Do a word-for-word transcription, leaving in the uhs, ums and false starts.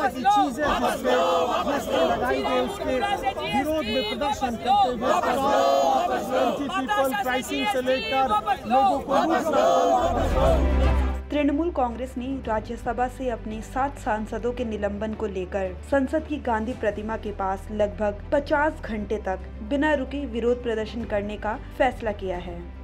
तरह की चीजें जिससे मस्ती लगाई गई उसके विरोध में प्रदर्शन करते हुए पीपल प्राइसिंग से लेकर लोगों को। तृणमूल कांग्रेस ने राज्यसभा से अपने सात सांसदों के निलंबन को लेकर संसद की गांधी प्रतिमा के पास लगभग पचास घंटे तक बिना रुके विरोध प्रदर्शन करने का फैसला किया है।